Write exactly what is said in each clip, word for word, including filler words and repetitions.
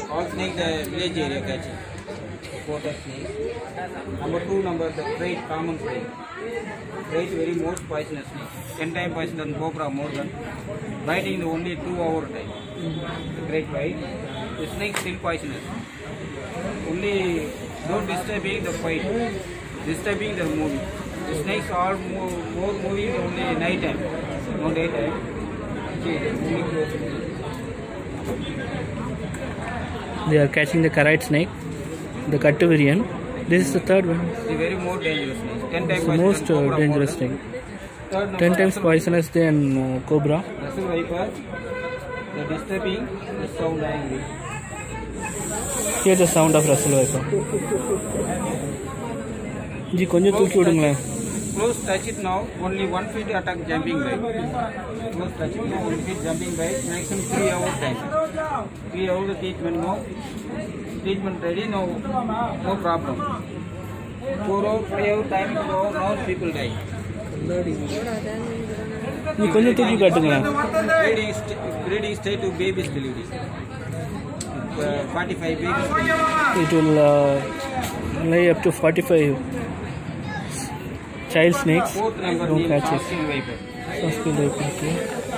All snake the village area catching. Quarter snake. Number two, number the great common snake. Great very most poisonous snake. Ten times poisonous than cobra more than. Biting the only two hour time. The great bite. The snake still poisonous. Only don't disturbing the fight. Disturbing the movie. The snakes are more, more moving only night time. No daytime. They are catching the kite snake, the Catuvirian. This is the third one. The very more dangerous snake. Ten times the most uh, dangerous snake. Ten times poisonous than uh, cobra. Russell viper. The disturbing the sound angry. Hear the sound of Russell viper. जी கொஞ்சம் தூக்கி விடுங்களேன். Close touch it now. Only one feet attack jumping bite. Close touch it now. One feet jumping bite. Maximum three hours time. Three hours the treatment now. Treatment ready now. No problem. Four hours, five hours time to go. Now people die. जी கொஞ்சம் தூக்கி காட்டுங்களேன். Breeding breeding state to babies delivery. Uh, forty-five babies. It will uh, lay up to forty-five. Child snakes, no catches. Soft scale viper. Soft scale viper, okay.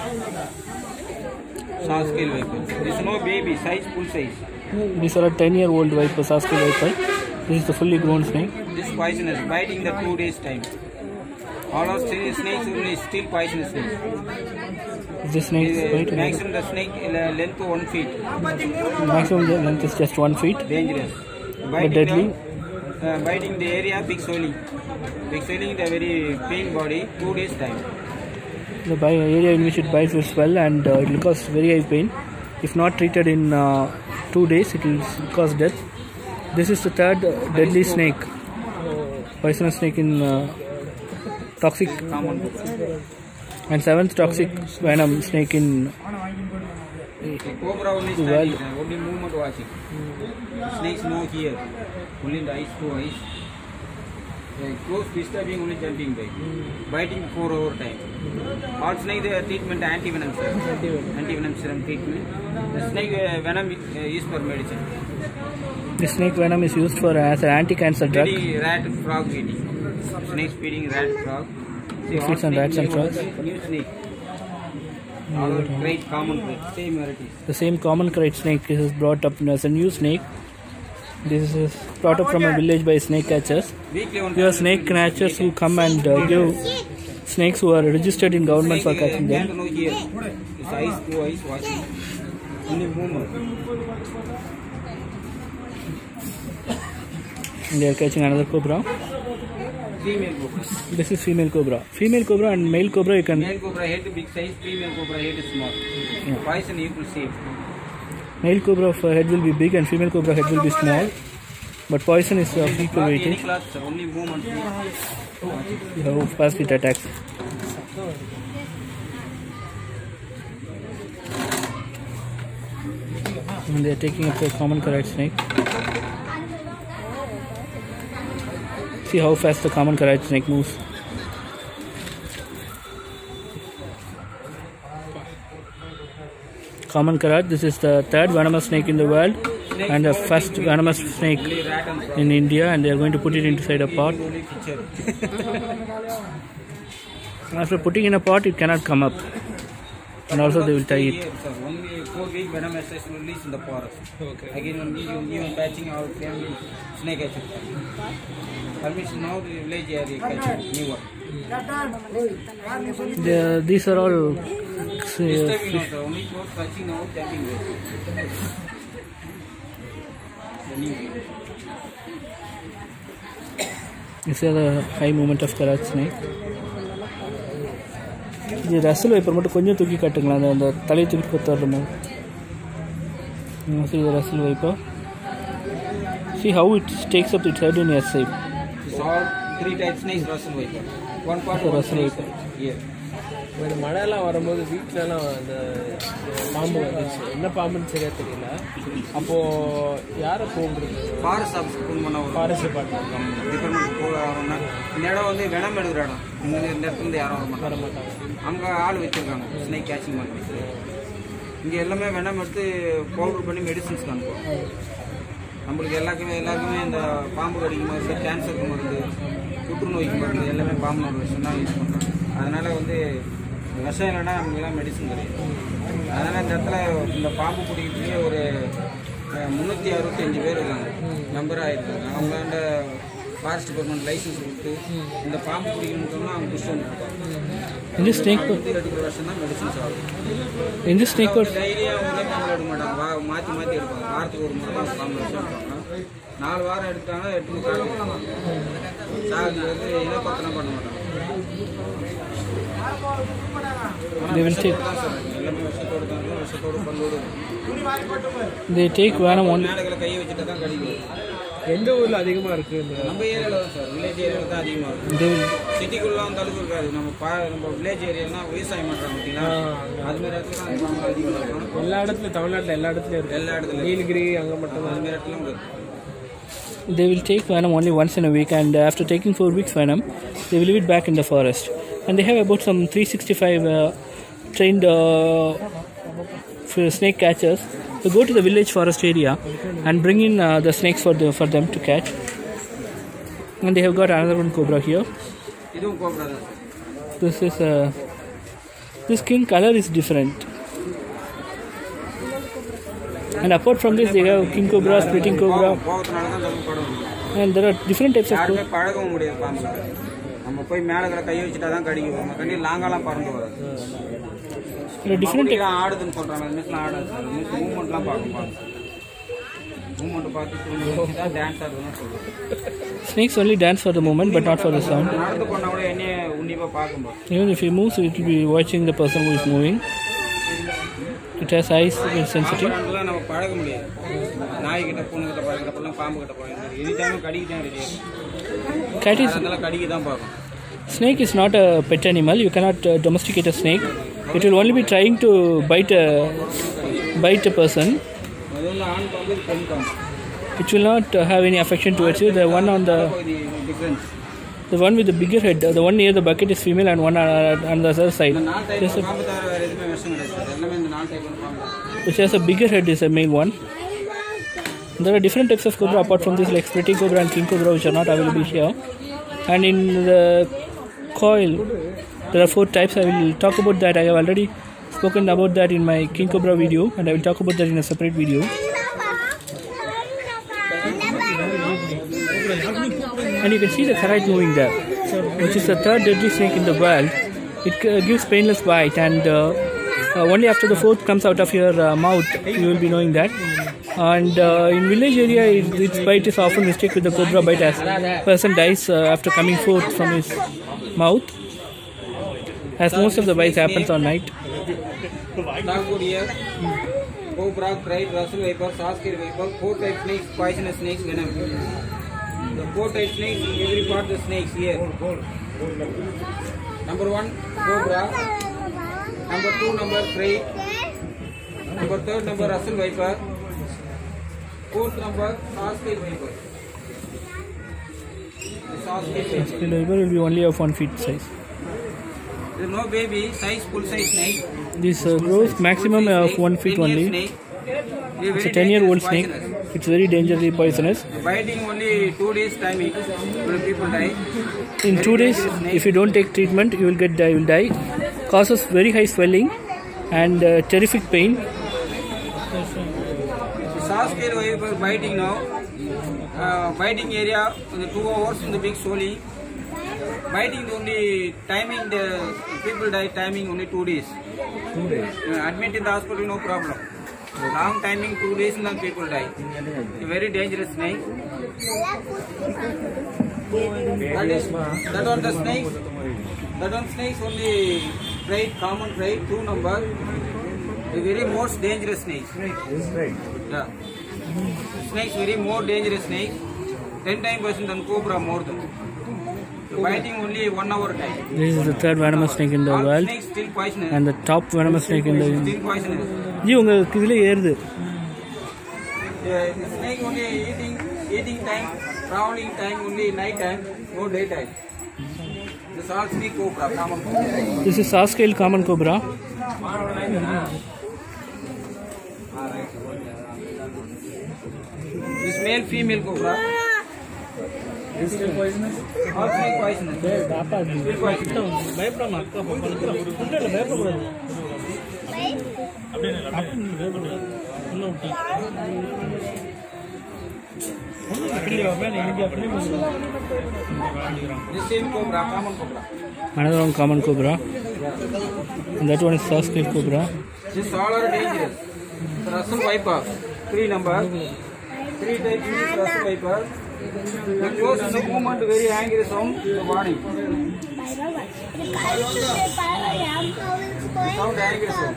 Soft scale viper. This is no baby, size, full size. These are a ten year old viper, soft scale viper. This is the fully grown snake. This poisonous, biting the two days time. All of snakes only still poisonous snake. This snake is uh, maximum the snake length one feet. Maximum length is just one feet. Dangerous. Biting But deadly. The, uh, biting the area, big swelling. Big swelling, the very pain body, two days time. The area in which it bites will swell and uh, it will cause very high pain. If not treated in uh, two days, it will cause death. This is the third uh, deadly snake, poisonous snake in uh, toxic, and seventh toxic venom snake in the cobra only standing, only movement watching. Snakes no here, only the eyes, two eyes. Close disturbing, only jumping bite. Biting four hour time. All snake the treatment anti-venom serum. Anti-venom serum treatment. The snake uh, venom uh, is for medicine. The snake venom is used for as an anti-cancer drug. Feeding rat, frog feeding. Snakes feeding rat, frog. See, it feeds on rats and frogs. New snake. All are great common crate, same varieties. The same common crate snake is brought up as a new snake. This is brought up from a village by snake catchers. There are snake catchers who come and uh, give snakes who are registered in government for catching them. His eyes, two eyes watching. Only movement. They are catching another cobra. Female cobra. This is female cobra. Female cobra and male cobra you can. Male cobra head big size, female cobra head is small. Yeah. Poison you will see. Male cobra head will be big and female cobra head will be small, but poison is of equal weightage. Only movement. How fast it attacks. And they are taking up a common kite snake. See how fast the common kite snake moves. Common karat, this is the third venomous snake in the world and the first venomous snake in India, and they are going to put it inside a pot. After putting in a pot, it cannot come up, and also they will tie it. Only four week venom is released in the forest. Okay. Again, only you new patching our family snake catching. Permission now the village area catching new one. The, these are all uh, disturbing also, only close touching now, jumping away. This is the high movement of karat snake. The Russell viper மட்டும் கொஞ்சம் தூக்கி காட்டுங்களா, அந்த தலை தூக்கி கொத்துறோம். See the Russell viper. See how it takes up its head in S shape. It's all three types snakes Russell viper. One part of Russell viper. Here. ஒரு மழைலாம் வரும்போது வீட்டிலலாம் அந்த பாம்பு வந்துச்சு, என்ன பாம்புன்னு சரியாக தெரியல. அப்போது யாரை போகிறது? ஃபாரஸ்ட் ஆஃபீஸ் ஃபோன் பண்ண ஒரு ஃபாரஸ்ட் டிபார்ட்மெண்ட் டிபார்ட்மெண்ட் போகணும்னா இந்த இடம் வந்து வெனம் எடுக்கிற இடம். இந்த இந்த இடத்துல இருந்து யாரும் வர மாட்டாங்க. அவங்க ஆள் வச்சுருக்காங்க ஸ்னேக் கேச்சிங் பண்ணி. இங்கே எல்லாமே வெனம் எடுத்து பவுடர் பண்ணி மெடிசின்ஸ் அனுப்புவோம். நம்மளுக்கு எல்லாருக்குமே எல்லாருக்குமே இந்த பாம்பு கடிக்கும் மருந்து, கேன்சருக்கு மருந்து, புற்றுநோய்க்கு மருந்து எல்லாமே பாம்பு விஷயம் தான் யூஸ் பண்ணுறாங்க. அதனால் வந்து விஷம் இல்லைன்னா நமக்குலாம் மெடிசன் கிடையாது. அதனால் இந்த இடத்துல இந்த பாம்பு பிடிக்கிறதுலேயே ஒரு முந்நூற்றி அறுபத்தஞ்சு பேர் இருக்காங்க, நம்பராக இருக்காங்க. அவங்களாண்ட ஃபாரஸ்ட் டிபார்ட்மெண்ட் லைசன்ஸ் கொடுத்து இந்த பாம்பு பிடிக்கணும்னா அவங்க புஷ் வந்து இந்த ஸ்னேக் எடுக்கிற வருஷம் தான் மெடிசன்ஸ் ஆகும். இந்த ஸ்னேக் டைரியாக அவங்களே பாம்பு எடுக்க மாட்டாங்க, வா மாற்றி மாற்றி எடுப்பாங்க. வாரத்துக்கு ஒரு முறை தான் பாம்பு விஷம் எடுப்பாங்க. நாலு வாரம் எடுத்தாங்கன்னா எட்டு காலம் சாகுது வந்து இனப்பத்தனம் பண்ண மாட்டாங்க. எல்லாமே விஷத்தோடு தான் இருக்கும், விஷத்தோடு பல்லோடு மேலகளை கையை வச்சுட்டு தான் கடிக்கும். எந்த ஊரில் அதிகமாக இருக்குது? நம்ம ஏரியாவில் தான் சார், வில்லேஜ் ஏரியாவில் தான் அதிகமாக இருக்கும். சிட்டிக்குள்ளே அந்த அளவுக்கு இருக்காது. நம்ம பா நம்ம வில்லேஜ் ஏரியாலாம் விவசாயம் பண்ணுறாங்க பார்த்தீங்களா, அதுமாரி இடத்துல தான் அந்த பாம்பு அதிகமாக இருக்கும். எல்லா இடத்துலையும் தமிழ்நாட்டில் எல்லா இடத்துலையும் இருக்குது. எல்லா இடத்துலையும் நீலகிரி அங்கே மட்டும் அதுமாரி இடத்துலையும் இருக்குது. They will take venom only once in a week, and after taking four weeks venom, they will leave it back in the forest. And they have about some three sixty-five uh, trained uh, snake catchers to go to the village forest area and bring in uh, the snakes for the for them to catch. And they have got another one cobra here. This is uh, this skin color is different. And apart from this, they have king cobra, splitting cobra, and there are different types of cobra. There are different snakes only dance for the moment, but not for the sound. Even if he moves, it will be watching the person who is moving. It has eyes, very sensitive. Cat is, snake is not a pet animal. You cannot uh, domesticate a snake. It will only be trying to bite a bite a person. It will not uh, have any affection towards you. The one on the the one with the bigger head, the one near the bucket is female, and one uh, on the other side, which has a bigger head, is a male one. There are different types of cobra apart from this, like splitting cobra and king cobra, which are not available here. And in the coil, there are four types. I will talk about that. I have already spoken about that in my king cobra video, and I will talk about that in a separate video. And you can see the ferret moving there, which is the third deadly snake in the world. It uh, gives painless bite, and uh, uh, only after the fourth comes out of your uh, mouth, you will be knowing that. And uh, in village area, it, its bite is often mistaken with the cobra bite, as person dies uh, after coming forth from his mouth, as most of the bites happens on night. Cobra, kite, Russell viper, Saskia viper, four type snakes, poisonous snakes, venom. The four type snakes, every part the snakes here. Number one, cobra. Number two, number three. Number third, number Russell viper. Fourth number, Saskia viper. The Saskia viper will be only of one feet size. There is no baby, size, full size snake. This uh, grows maximum of one feet only. It's a ten year old snake. It's very dangerously poisonous. Biting only two days timing will people die. In two days, if you don't take treatment, you will get die. You will die. Causes very high swelling and uh, terrific pain. Saskia viper biting now. Uh, biting area the two hours in the big swelling. Biting only timing, the people die timing only two days. Two days. Uh, admit in the hospital, no problem. Long timing, two days, and people die. A very dangerous snake. That is that on the snakes. That on snakes only trade, common trade, two number. A very most dangerous snake. Yeah. Snakes very more dangerous snake. Ten times percent than cobra more than. Biting only one hour time. This is the third venomous snake in the All world, snakes still poisonous. and the top venomous snake in the. Still poisonous. जी उंगल किधर येरदु? Yeah, the snake only eating, eating time, traveling time only night time, no day time. This all snake cobra, common cobra. This is saw scale common cobra. This male female cobra. Is still poisonous? All snake poisonous. Still poisonous. This same cobra, common cobra. Another one common cobra. And that one is Sasquatch cobra. This all are dangerous. The Russell viper, three number. Three types of Russell viper. The close in the movement, very angry sound, the warning. Sound angry sound.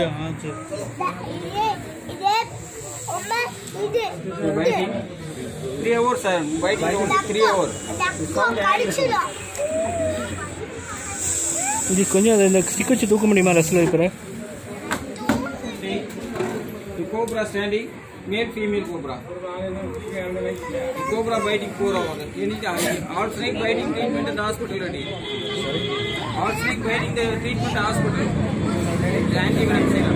Biting. Three hours, sir. Biting only three hours. Sound angry sound. இது கொஞ்சம் இந்த stick வச்சு தூக்க முடியுமா Russell viper? The cobra standing, male female cobra. The cobra biting four hours. You need all snake biting treatment in the hospital already. All snake biting the treatment in the hospital. The anti-venom serum.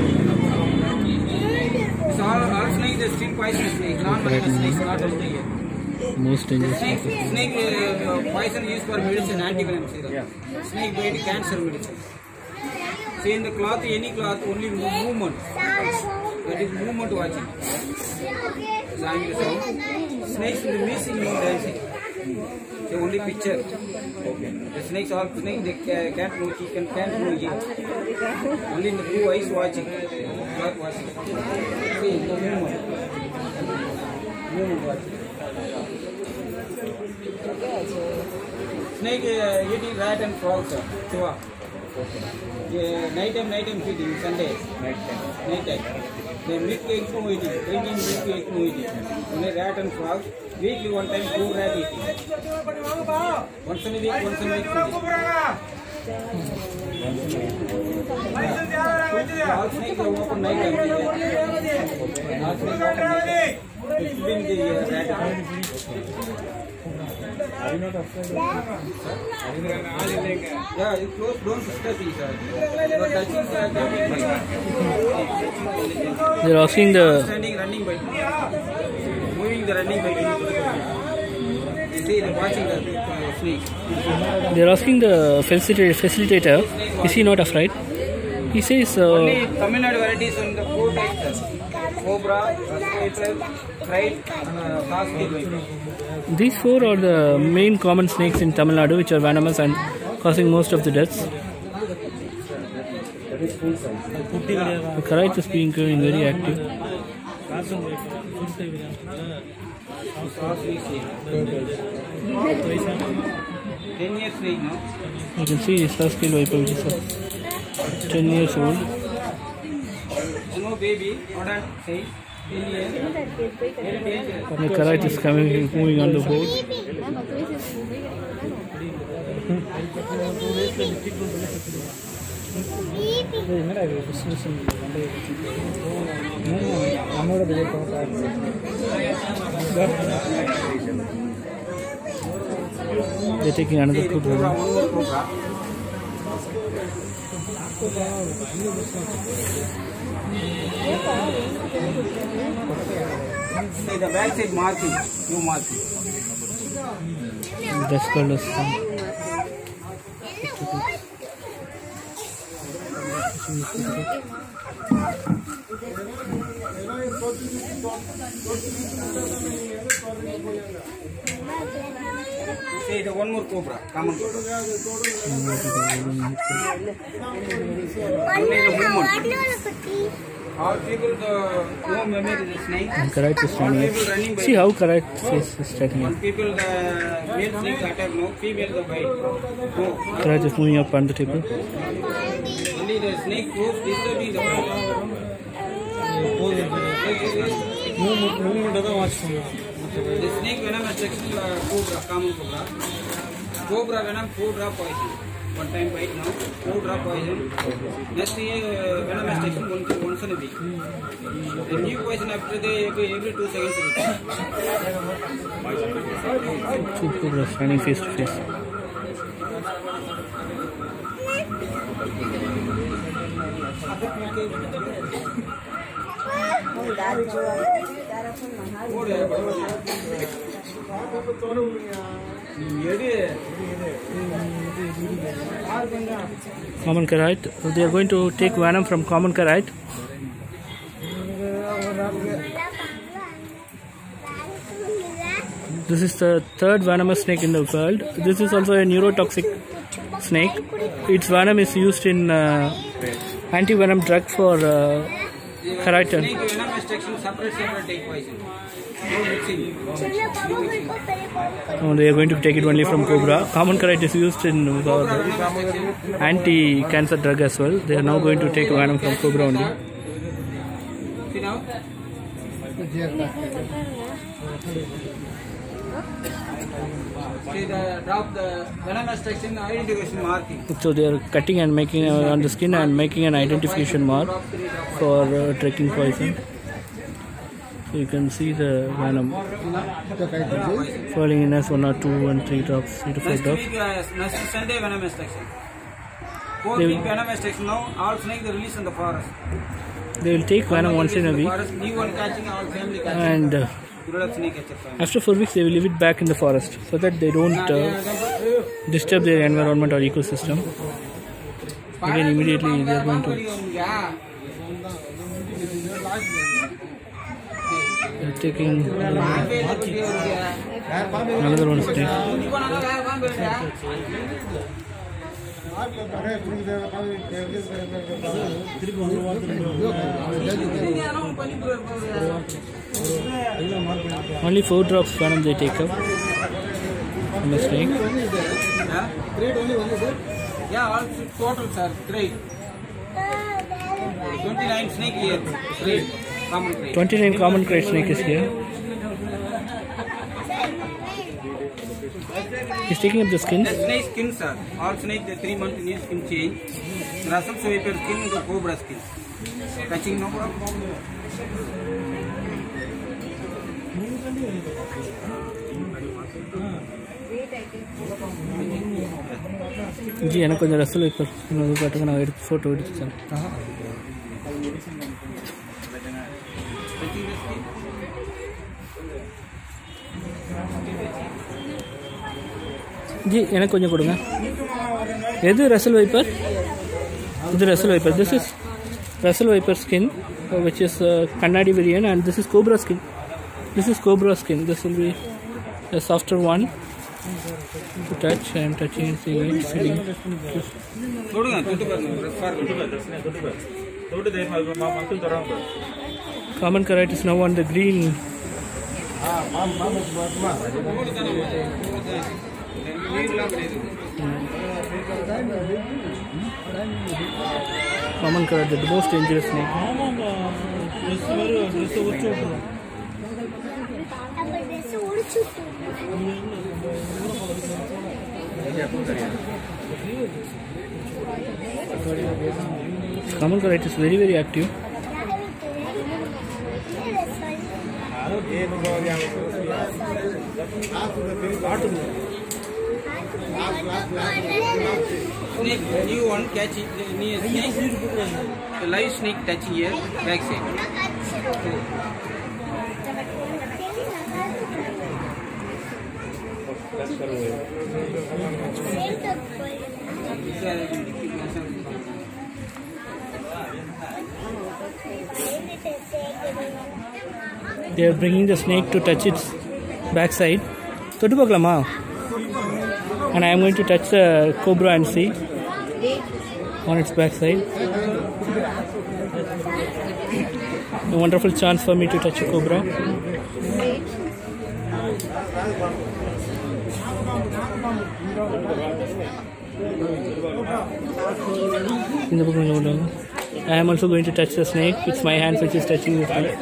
So all, all snakes are still poisonous snakes, non-venomous snakes, not a snake. Most dangerous. Snake, snake uh, poison used for medicine, anti-venom serum. Snake bite cancer medicine. See in the cloth, any cloth, only movement. That is movement watching. Snakes will be missing, no dancing. So only picture. The snakes are snakes, they can't know chicken, can't know you. Only in the blue eyes watching. Cloth watching. See the movement. Movement watching. Snake uh, eating rat and frogs, sir. Chua. Yeah, night time, night time feeding, Sunday. Night time. Night time. They milk eggs no eating, drinking milk eggs no eating. Only rat and frogs. Weekly one time, two rat eating. Once in a week, once in a week feeding. All snakes are open night time. All snakes open night time. It's been the uh, rat. Are you not afraid? Yeah, you close, don't disturb each other. You are touching the They're asking the standing, running by moving the running by. You see, they're watching the uh, snake. they're asking the facilitator, facilitator is he not afraid? He says uh, Only Tamil Nadu varieties on the four types: cobra, spider, kite, and Sasquatch viper. these four are the main common snakes in Tamil Nadu which are venomous and causing most of the deaths. The kite is being very active. Ten years age now. You can see Sasquatch viper which is uh, ten years old. No baby, order say ten years. Very dangerous. The kite is coming, moving on the boat. They're taking another food. Cobra, one more cobra. See the back side marking, new marking. That's called as um, See the one more cobra, common cobra. Only the movement. All people the no memory of the snake. and kite is All running. people running by. See how kite face is tracking One it. people the male snake attack no, female the bite. No. Kite is moving up on the table. Only the snake close disturbing the The snake venom attacks uh, cobra, common cobra. Cobra venom, four drop poison. One time bite now, four drop poison. Next year uh, venom attacks once, once in a week. The new poison after the every, every two seconds. Two cobras running face to face. Common kite. They are going to take venom from common kite. This is the third venomous snake in the world. This is also a neurotoxic snake. Its venom is used in uh, anti-venom drug for uh, keratin. Snake venom extraction separate separate take poison. Oh, they are going to take it only from cobra. Common kite is used in for anti-cancer drug as well. They are now going to take venom from cobra only. See now? See the drop the venom extraction identification marking. So they are cutting and making uh, on the skin and making an identification mark for uh, taking poison. So you can see the venom falling in as one or two and three drops, three to four Next drops. week, uh, next Sunday venom extraction. Fourth They week will- venom extraction now. All snakes are released in the forest. They will take venom once in a week, Forest, new one catching, all family catching. and uh, Grown-up snake catcher family. after four weeks they will leave it back in the forest so that they don't uh, disturb their environment or ecosystem. Again, immediately they are going to they are taking uh, another one snake. Only four drops venom they take up from the snake. Yeah, all total sir, great. twenty-nine snake here, great, common great. twenty-nine common kite snake is here. He's taking up the skins. The snake skin sir, all snake the three month new skin change. Russell swiper skin, the cobra skin. Touching no problem. जी எனக்கு கொஞ்சம் Russell wiper இன்னொரு காட்டுங்க நான் எடுத்து photo எடுத்துச்சேன் जी எனக்கு கொஞ்சம் கொடுங்க எது ரசல் வைப்பர் இது Russell viper this is Russell viper skin uh, which is uh, kannadi variant and this is cobra skin this is cobra skin this will be a softer one to touch. I am touching and seeing it sitting. Common kite is now on the green. Common kite, the most dangerous snake. Common kite is very very active. Snake, new one catch it, new snake, the live snake touching here, back side. They are bringing the snake to touch its backside. And I am going to touch the cobra and see on its backside. A wonderful chance for me to touch a cobra. I am also going to touch the snake. It's my hands which is touching the snake.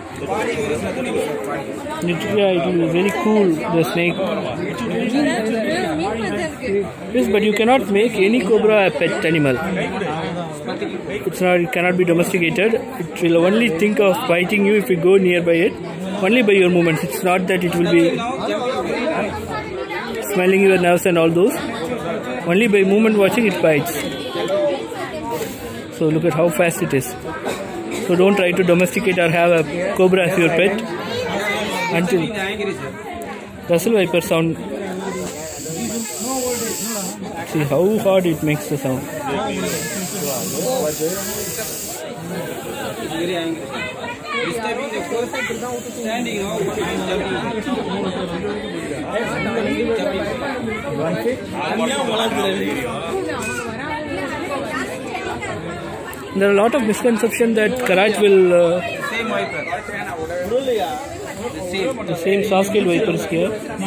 It, yeah, it will be very cool, the snake. Yes, but you cannot make any cobra a pet animal. It's not, it cannot be domesticated. It will only think of biting you if you go nearby it, only by your movements. It's not that it will be smelling your nerves and all those. Only by movement watching it bites. So look at how fast it is. So don't try to domesticate or have a cobra as your pet. until Russell viper sound. See how hard it makes the sound. Very angry. Disturbing the perfect standing now. There are a lot of misconceptions that Karat will uh, Same viper. the same soft scale vipers here.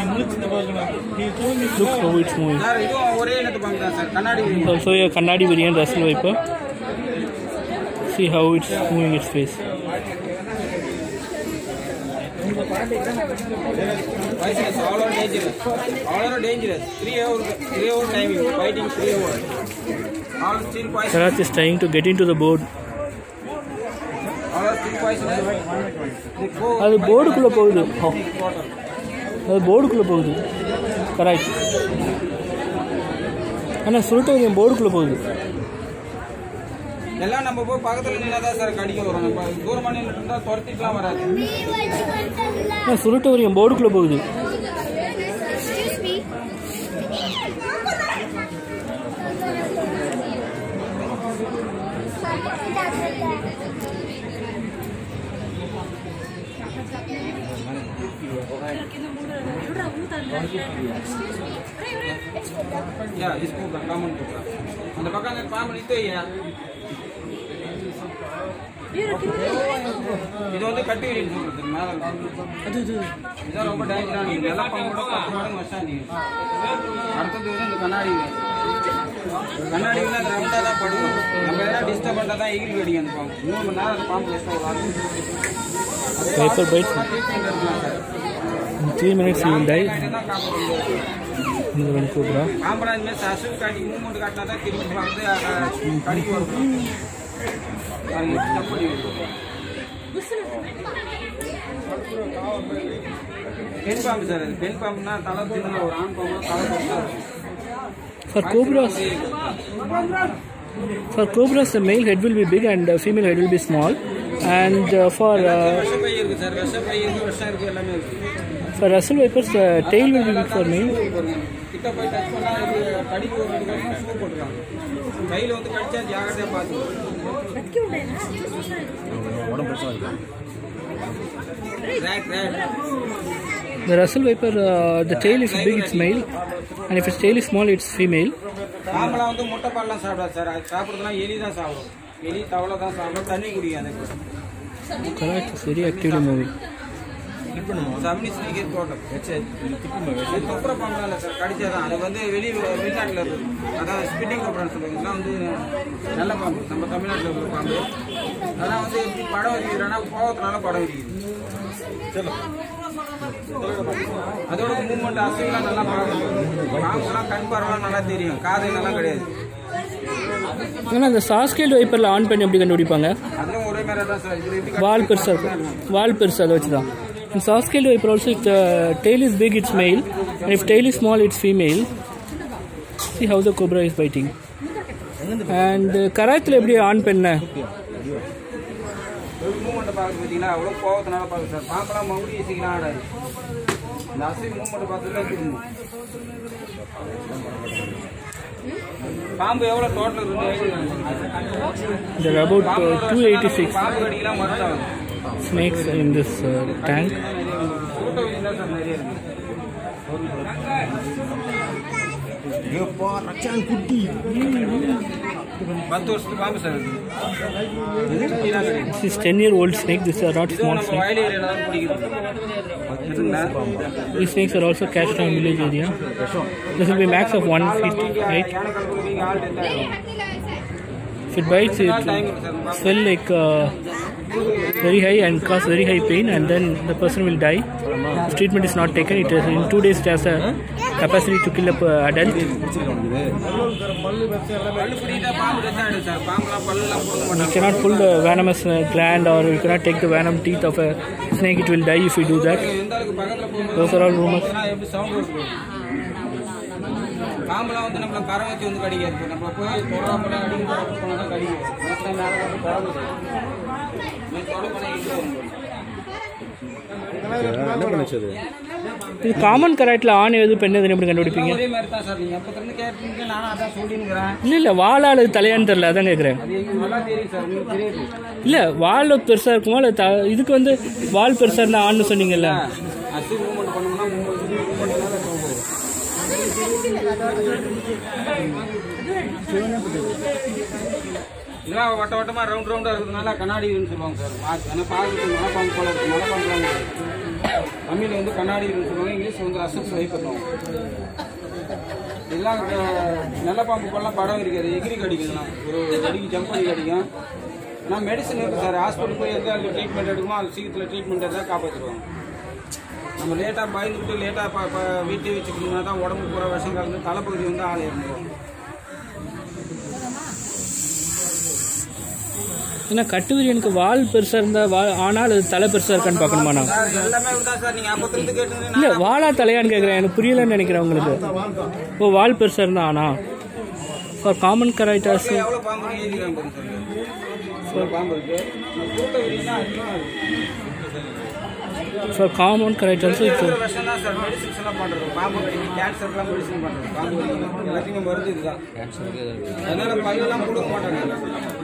Look how it's moving. Sir, ಇದು ಅವರೇ ಏನಂತ ಬಂದ sir ಕನ್ನಡಿ Also a Kannadi variant Russell viper. See how it's moving its face. Poisonous, all are dangerous. All are dangerous. Three hour, three hour timing. Fighting three hours. All still poisonous. Karat is trying to get into the board. All are still poisonous. They go அது போர்டுக்குள்ள போகுது. அது போர்டுக்குள்ள போகுது. Correct. ஆனா சுருட்டவரியம் போர்டுக்குள்ள போகுது. எல்லாம் நம்ம போய் பக்கத்துல நின்னாதான் சார் கடிக்க வரும். நம்ம தூரமா நின்னுட்டா துரத்திட்டுலாம் வராது. ஆனா சுருட்டவரியம் போர்டுக்குள்ள போகுது. Yeah, this cobra, common cobra. அந்த பக்கம் அந்த பாம்பு நிறுத்தியா? இது வந்து கட்டி விரின்னு சொல்றது மேல. அது இது. இதான் ரொம்ப டேஞ்சரான இது. எல்லா பாம்போட பத்து மடங்கு விஷம் இது. அடுத்தது வந்து இந்த கண்ணாடி. கண்ணாடி வந்து அந்த ரவுண்டா தான் படுக்கும். நம்ம எதனா டிஸ்டர்ப் பண்ணா தான் ஈகிள் கடிக்கும் அந்த பாம்பு. மூணு மணி நேரம் அந்த பாம்பு கஷ்டம் வராது. Viper bites. In three minutes he will die. இந்த one cobra. பாம்புனா இந்த மாதிரி சசுக்கு காட்டி மூவ்மெண்ட் காட்டினா தான் திரும்பி வந்து கடிக்கு வரும். அது எப்படி பெண் பாம்பு சார் அது பெண் பாம்புனா தலை தின்னு ஒரு ஆண் பாம்பு தலை பெருசா For cobras, for cobras the male head will be big and the female head will be small. And uh, for uh, விஷப்பை இருக்கு சார் விஷப்பை இருக்கு விஷம் இருக்கு எல்லாமே இருக்கு. For Russell vipers, the tail will be big for male. கிட்ட போய் touch பண்ணா இது கடிக்கு வரதுக்கு ஷூ போட்டுருக்காங்க. கையில வந்து கடிச்சா ஜாகிரதையா பாத்துக்கணும். உடம்பு பெருசா இருக்கு. Right, right. The Russell viper, uh, the tail is big, it's male, and if its tail is small, it's female. பாம்பெல்லாம் வந்து முட்டை பால்லாம் சாப்பிடாது சார். அது சாப்பிட்றதுலாம் எலி தான் சாப்பிடும். எலி தவளை தான் சாப்பிடும். தண்ணி குடிக்காது. Correct, it's very actively moving. சமினிஸ்னேக் தோட்டம் துப்புற பாம்பெல்லாம் இல்லை சார் கடிச்சாதான் அது வந்து வெளி வெளிநாட்டில் இருக்குது. அதான் ஸ்பிட்டிங் கோப்ரான்னு சொல்லுவாங்க. இதெல்லாம் வந்து நல்ல பாம்பு நம்ம தமிழ்நாட்டில் இருக்கிற பாம்பு. அதெல்லாம் வந்து எப்படி படம் வரைக்கிறான்னா கோவத்தினால படம் வரைக்குது. அதோட மூவ்மெண்ட் அசைவெல்லாம் நல்லா பார்க்கணும். பாம்புலாம் கண் பார்வைலாம் நல்லா தெரியும். காதையெல்லாம் கிடையாது. ஆனால் அந்த சாஸ்கேல் வைப்பரில் ஆன் பண்ணி எப்படி கண்டுபிடிப்பாங்க? அதுவும் ஒரே மாதிரி தான் சார். வால் பெருசாக இருக்கும். வால் பெருசு அதை வச்சு தான். In soft scaled viper also, if the tail is big, it's male, and if tail is small, it's female. See how the cobra is biting. And uh, கராத்தில் எப்படி ஆன் பண்ண? மூவ்மெண்ட் பார்க்க பார்த்தீங்கன்னா அவ்வளோ கோவத்தினால பார்க்க சார். பாம்பெல்லாம் மறுபடியும் ஈஸிக்கலாம் ஆடாது. இந்த அசை மூவ்மெண்ட் பார்த்துலாம் திரும்பும். பாம்பு எவ்வளோ டோட்டல் இருக்கு? There are about uh, two eighty-six பாம்பு கடிக்கலாம் மறுத்தாங்க. snakes in this uh, tank. This is ten year old snake. These are not small snakes. These snakes are also catched on village area. This will be max of one feet height. If it bites, it will swell like uh, very high and cause very high pain, and then the person will die. If treatment is not taken, it is in two days it has a capacity to kill a uh, adult. You cannot pull the venomous uh, gland, or you cannot take the venom teeth of a snake. It will die if you do that. Those are all rumors. பாம்பெல்லாம் வந்து நம்மள கரை வச்சு வந்து கடிக்காது. நம்ம போய் தொடாமல அடிக்க போனா தான் கடிக்கும். மொத்தம் மேல வந்து தொடர்ந்து தொடர்ந்து என்ன பண்ணிச்சது? இது காமன் கராட்டில் ஆண் எது பெண் எதுன்னு எப்படி கண்டுபிடிப்பீங்க? ஒரே மாதிரி தான் சார். நீங்கள் எப்போ இருந்து கேட்டீங்க, நானும் அதான் சொல்லினுங்கிறேன். இல்லை இல்லை வாழை அல்லது தலையான்னு தெரியல, அதான் கேட்குறேன். அது எங்களுக்கு நல்லா தெரியும் சார், உங்களுக்கு தெரியாது. இல்லை வால் பெருசாக இருக்குமா இல்லை த இதுக்கு வந்து வால் பெருசாக இருந்தால் ஆண்னு சொன்னீங்கல்ல. அச்சு மூவ்மெண்ட் பண்ணோம்னா மூவ்மெண்ட் போகும். இதெல்லாம் வட்ட வட்டமாக ரவுண்ட் ரவுண்டாக இருக்கிறதுனால கண்ணாடின்னு சொல்லுவாங்க சார். மார்க் ஆனால் பார்க்குறது மலைப்பாம்பு போல இருக்குது. மலைப்பாம்புலாம் தமிழில் வந்து கண்ணாடின்னு சொல்லுவாங்க, இங்கிலீஷ் வந்து அசஸ் வைப்போம். இதெல்லாம் நல்ல பாம்பு போலாம் படம் இருக்காது, எகிரி கடிக்குதுலாம் ஒரு அடிக்கு ஜம்ப் பண்ணி கடிக்கும். ஆனால் மெடிசன் இருக்குது சார். ஹாஸ்பிட்டல் போய் எந்த ட்ரீட்மெண்ட் எடுக்குமோ அது சீக்கிரத்தில் ட்ரீட்மெண்ட் எடுத்தால் காப்பாற்றிடுவாங்க. நம்ம லேட்டாக பயந்துக்கிட்டு லேட்டாக பா இப்போ வீட்டை வச்சுக்கணும்னா தான் உடம்பு பூரா விஷம் கலந்து தலைப்பகுதி வந்து ஆள் இருந்துடும். ஏன்னா கட்டுவிரியனுக்கு வால் பெருசாக இருந்தால் வா ஆனால் அது தலை பெருசாக இருக்கான்னு பார்க்கணுமா? நான் எல்லாமே தான் சார். நீங்கள் அப்போ இருந்து கேட்டு இல்லை வாலா தலையான்னு கேட்குறேன், எனக்கு புரியலன்னு நினைக்கிறேன் உங்களுக்கு. இப்போ வால் பெருசாக இருந்தால் ஆனா ஃபார் காமன் கரைட்டாஸ் எவ்வளோ பாம்பு எழுதிக்கிறாங்க சார். பாம்பு இருக்கு கூட்ட விரினா அதிகமாக இருக்குது. ஃபார் காமன் கரைட்டாஸ் இப்போ விஷம் தான் சார். மெடிசின்ஸ் எல்லாம் பண்ணுறோம். பாம்பு கடிக்கு கேன்சருக்குலாம் மெடிசன் பண்ணுறோம். பாம்பு கடிக்கு எல்லாத்தையுமே மருந்து இதுதான். அதனால பையெல்லாம் கொடுக்க மாட்டாங்க.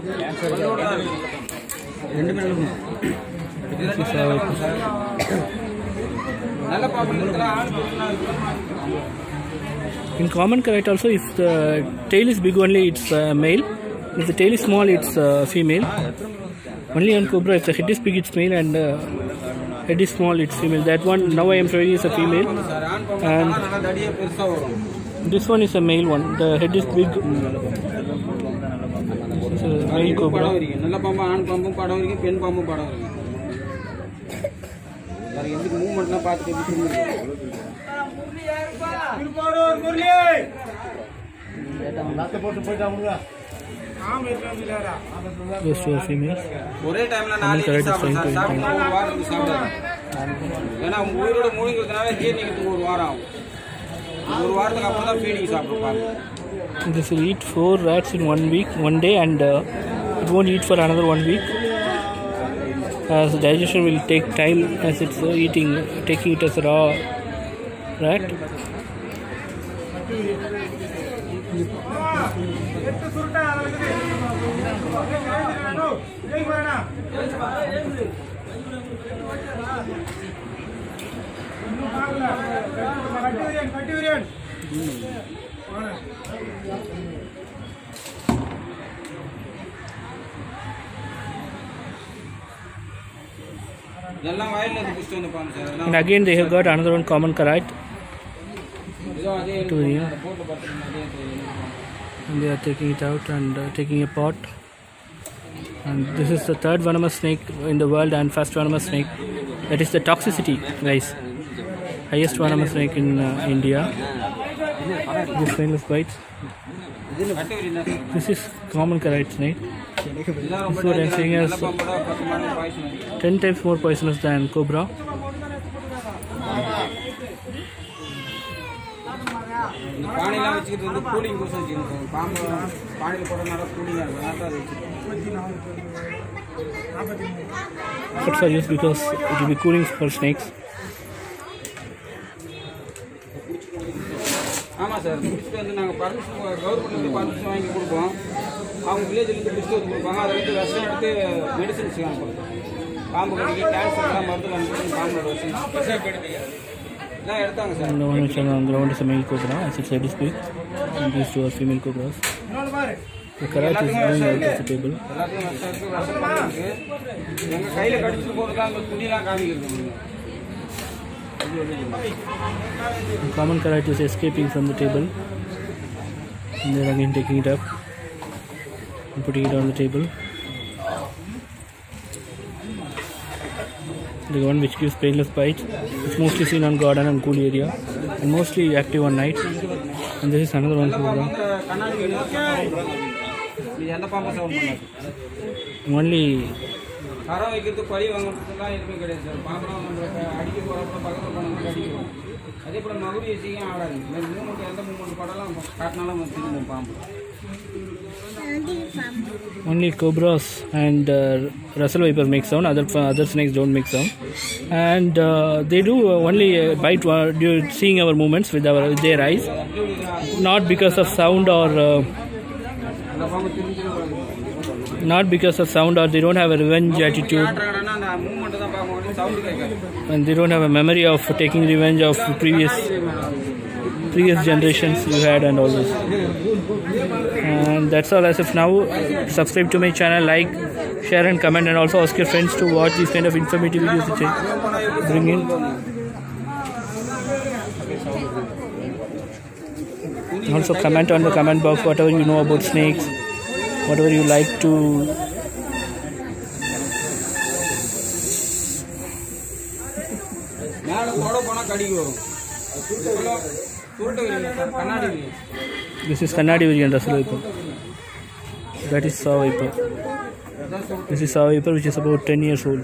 ரெண்டு பேரும் நல்ல பாம்பு ஆண் in common karate also, if the tail is big only it's uh, male, if the tail is small it's uh, female. Only on cobra if the head is big it's male and uh, head is small it's female. That one now I am showing is a female and this one is a male one. The head is big. It's a male cobra. நல்ல பாம்பு ஆண் பாம்பும் படம் இருக்கு, பெண் பாம்பும் படம் இருக்கு. வேற எதுக்கு மூவ்மெண்ட்லாம் பார்த்துட்டு Yes, two females. ஒரே டைம்ல நாலு சாப்பிடுறேன். சாப்பிட்டா ஒரு வாரத்துக்கு சாப்பிடுறேன். ஏன்னா உயிரோட மூழ்கிறதுனால ஜீரணிக்கிறதுக்கு ஒரு வாரம் ஆகும். ஒரு வாரத்துக்கு அப்புறம் தான் ஃபீடிங் சாப்பிடுவாங்க. This will eat four rats in one week, one day, and uh, it won't eat for another one week. As digestion will take time as it's uh, eating, taking it as a raw rat. And again they have got another one common karate. And they are taking it out and uh, taking a pot. And this is the third venomous snake in the world and first venomous snake. That is the toxicity, guys. Highest venomous snake in uh, India. This painless bites. This is common karate snake. This is what I am saying as ten times more poisonous than cobra. பானைலாம் வச்சுக்கிறது வந்து cooling course வச்சுக்கணும். பாம்பு பானையில் போடுறதுனால கூலிங்காக இருக்கும். அதனால தான் வச்சுக்கணும். Pots are used because it will be cooling for snakes. ஆமாம் சார். பிடிச்சிட்டு வந்து நாங்கள் பர்மிஷன் கவர்மெண்ட்லேருந்து பர்மிஷன் வாங்கி கொடுப்போம். அவங்க வில்லேஜ்லேருந்து பிடிச்சிட்டு வந்து கொடுப்பாங்க. அதை வந்து விஷம் எடுத்து மெடிசன்ஸ் அனுப்புவோம். பாம்பு கடிக்கு கேன்சர்லாம் மருந்து அனுப்பி பாம்போட விஷம் எல்லாம் எடுத்தாங்க sir. The one which is on the ground is a male cobra, as its head is big, and these two are female cobras. The karate is going out of the table. எல்லாத்தையும் விஷம் எடுத்து விஷம் பண்ணிருக்கு. எங்கள் கையில் கடிச்சிட்டு போகிறதா அந்த துணியெல்லாம் காமிக்கிறது. The common karate is escaping from the table, and then again taking it up and putting it on the table. The one which gives painless bites is mostly seen on garden and cool area and mostly active on night. And this is another one cobra. Only கரம் வைக்கிறது பழி வாங்குறதுலாம் எதுவுமே கிடையாது sir. பாம்பெலாம் நம்மளுக்கு அடிக்க போகிறப்ப பக்கத்தில் போனவங்க அடிக்கும். அதே போல் மகுடி வச்சியும் ஆடாது. மூமெண்ட் எந்த மூமெண்ட் படம்லாம் காட்டினாலும் வச்சுக்கணும் பாம்பு. Only cobras and uh, Russell viper make sound. Other other snakes don't make sound, and uh, they do only uh, bite uh, due seeing our movements with our with their eyes, not because of sound or uh, not because of sound or they don't have a revenge attitude, and they don't have a memory of taking revenge of previous previous generations you had and all this. And that's all as of now. Subscribe to my channel, like, share and comment, and also ask your friends to watch these kind of informative videos which I bring in. Also comment on the comment box whatever you know about snakes, whatever you like to This is Kannadi variant Russell viper. That is saw viper. This is saw viper which is about ten years old.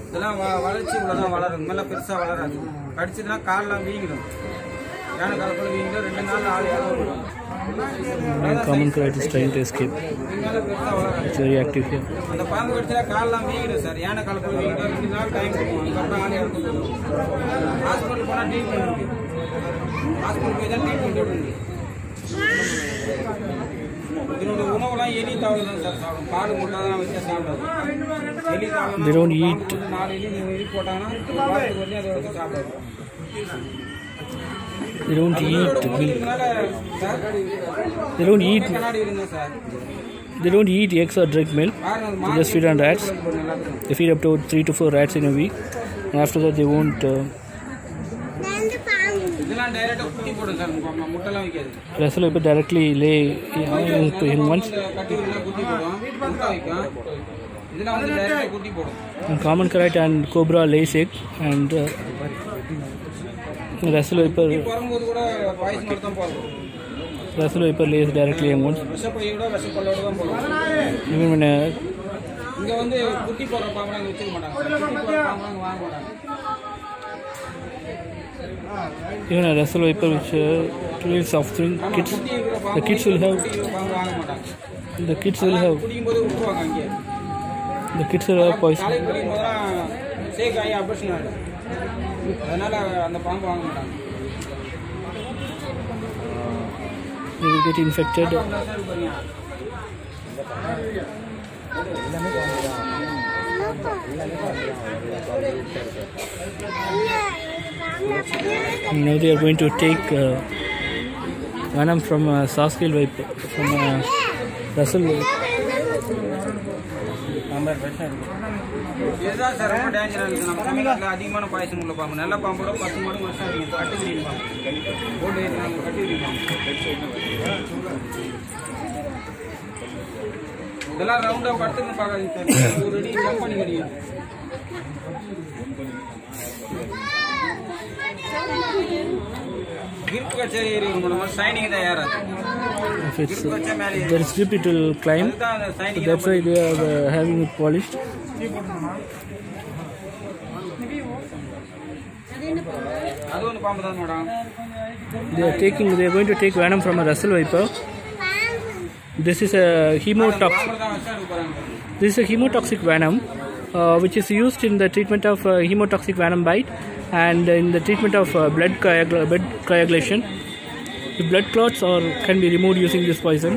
And common crate is trying to escape. It's very active here. They don't eat. They don't eat milk. They don't eat. They don't eat eggs or drink milk. They just feed on rats. They feed up to three to four rats in a week. And after that, they won't. Uh, Russell viper directly lay in once. And common kite and cobra lays egg, and uh, Russell viper Russell viper lays directly in once. Even when uh, even a Russell viper which uh, really soft thing, kids, the kids will have, the kids will have, the kids will have poison. They will get infected. Now they are going to take uh, venom from uh, Sasquil viper, from uh, Russell viper. If it's, uh, there is drip, it will climb. So that's why they are uh, having it polished. They are taking. They are going to take venom from a Russell viper. This is a hemotoxic. This is a hemotoxic venom, uh, which is used in the treatment of uh, hemotoxic venom bite and in the treatment of uh, blood, coagula blood coagulation. The blood clots or can be removed using this poison.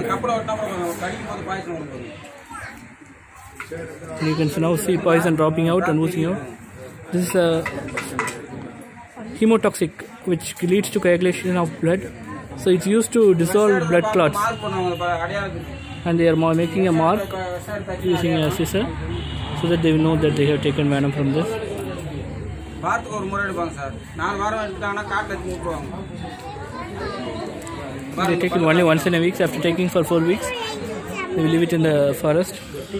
You can now see poison dropping out and oozing out. This is a hemotoxic which leads to coagulation of blood. So it's used to dissolve blood clots. And they are making a mark using a scissor so that they will know that they have taken venom from this. They take it only once in a week. After taking for four weeks, they will leave it in the forest.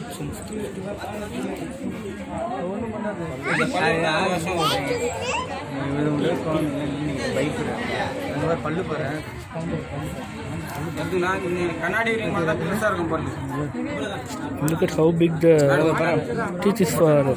Look at how big the teeth is for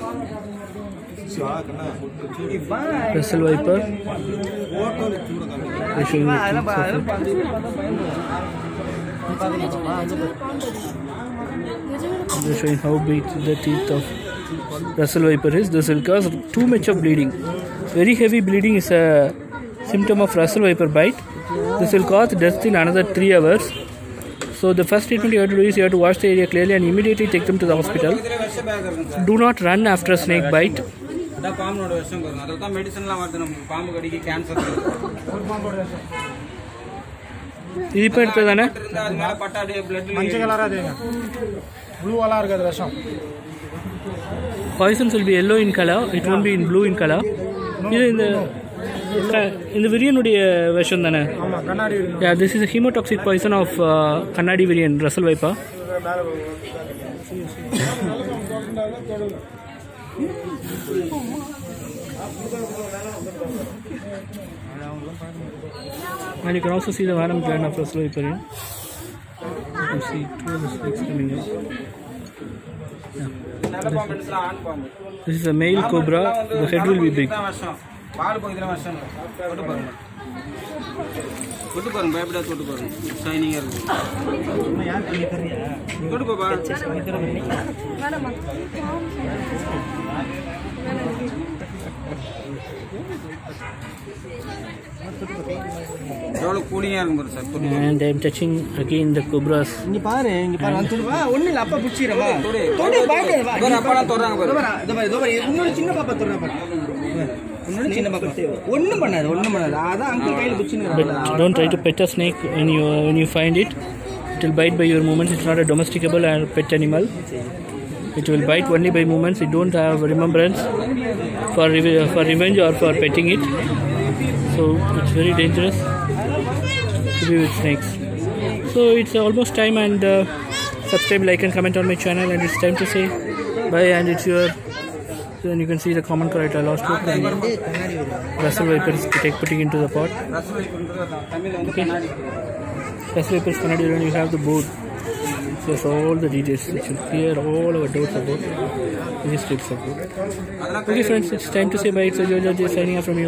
Russell viper. They show you the teeth of it. I'm just showing how big the teeth of Russell Viper is. This will cause too much of bleeding. Very heavy bleeding is a symptom of Russell Viper bite. This will cause death in another three hours. So the first treatment you have to do is you have to wash the area clearly and immediately take them to the hospital. Do not run after a snake bite. Poisons will be yellow in color, it won't be in blue in color. In the in the variant version, yeah, this is a hemotoxic poison of uh, Kannadi variant, Russell Viper. And you can also see the venom gland of Russell Viper. You can see two of the snakes coming out. Yeah. This is a male cobra. The head will be big. And I'm touching again the cobras. But don't try to pet a snake when you uh, when you find it. It will bite by your movements. It's not a domesticable or pet animal. It will bite only by movements. You don't have remembrance for re for revenge or for petting it. So it's very dangerous to be with snakes. So it's almost time, and uh, subscribe, like and comment on my channel, and it's time to say bye. And it's your, then you can see the common correct I lost hope, and Russell Viper is take putting into the pot. Okay. Russell Viper is Kannadi, and you have the board. There's all the details. It should clear all our doubts about these tips of board. Okay friends, it's time to say bye. It's Jojo signing off from you.